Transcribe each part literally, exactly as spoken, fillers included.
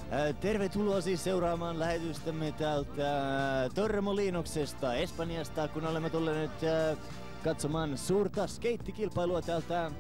Tervetuloa siis seuraamaan lähetystämme täältä Torremoliinoksesta Espanjasta, kun olemme tulleet katsomaan suurta skeittikilpailua täältä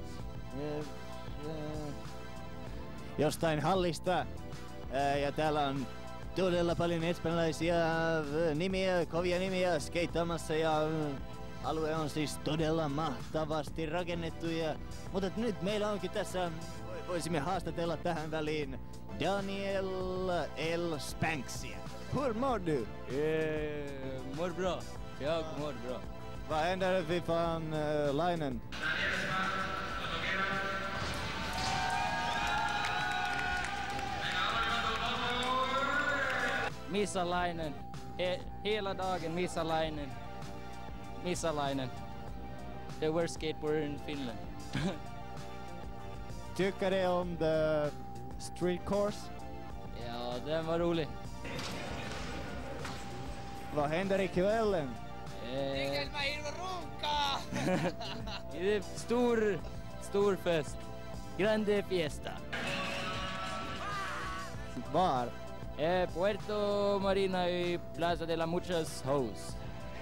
jostain hallista. Ja täällä on todella paljon espanjalaisia nimiä, kovia nimiä skeittaamassa ja alue on siis todella mahtavasti rakennettu. Ja, mutta nyt meillä onkin tässä, voisimme haastatella tähän väliin Daniel L. Spanksia. Hur mår du? Eh, mår bra. Jag mår bra. Vad händer vid van uh, Leinen? Missa Leinen. He, hela dagen missa Leinen. Missa Leinen. The worst skateboarder in Finland. Tycker du om the street course? Ja, den var rolig. Vad händer ikvällen? Eh, det är stor, stor fest. Grande fiesta. Var? Eh, Puerto Marina y Plaza de la Muchas House.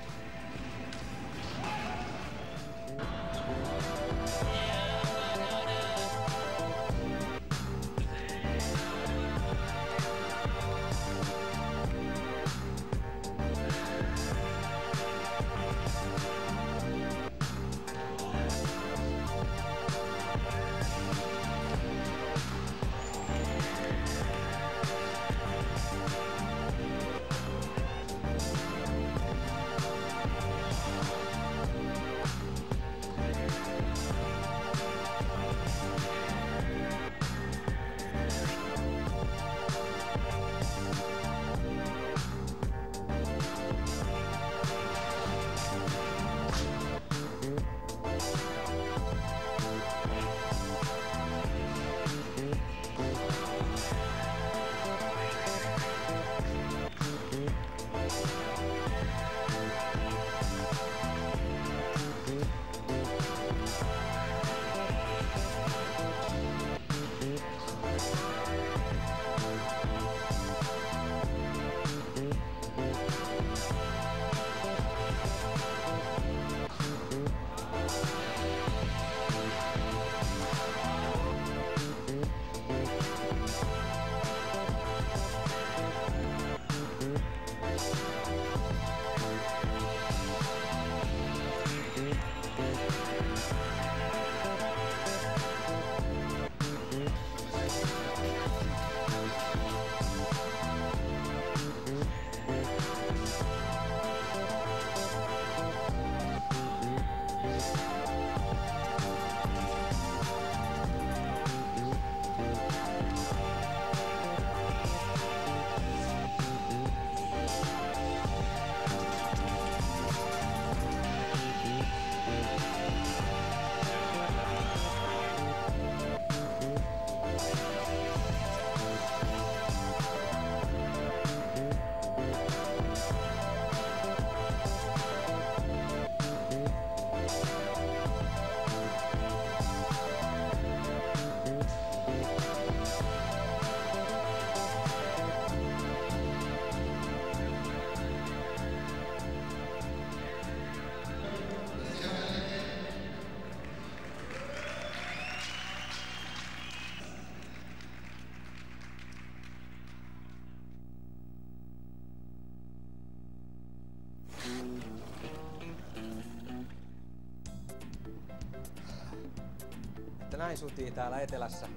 Näin sutii täällä etelässä.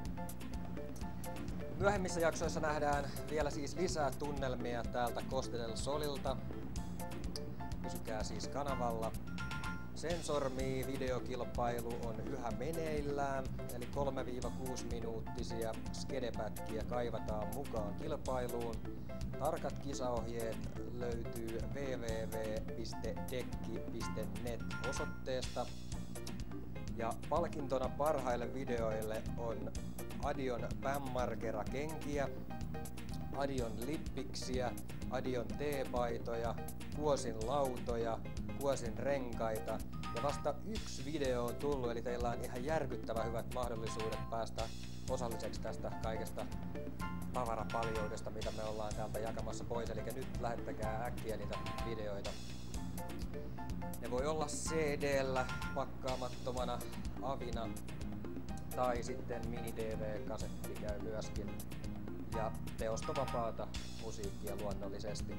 Myöhemmissä jaksoissa nähdään vielä siis lisää tunnelmia täältä Costa del Solilta. Pysykää siis kanavalla. Sensormi videokilpailu on yhä meneillään, eli kolme kuusi minuuttisia skedepätkiä kaivataan mukaan kilpailuun. Tarkat kisaohjeet löytyy double-u double-u double-u piste dekki piste net osoitteesta. Ja palkintona parhaille videoille on Adion Bammarkera kenkiä, Adion lippiksiä, Adion teepaitoja, Kuosin lautoja, Kuosin renkaita Ja vasta yksi video on tullut, eli teillä on ihan järkyttävän hyvät mahdollisuudet päästä osalliseksi tästä kaikesta tavarapaljoudesta, mitä me ollaan täältä jakamassa pois. Eli nyt lähettäkää äkkiä niitä videoita. Ne voi olla C D:llä pakkaamattomana avina tai sitten mini-D V-kasetti käy myöskin. Ja teostovapaata musiikkia luonnollisesti.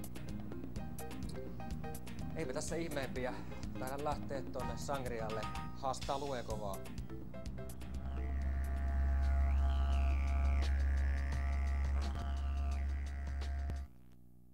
Eipä tässä ihmeempiä. Taidan lähteä tonne Sangrialle. Hasta luekovaa.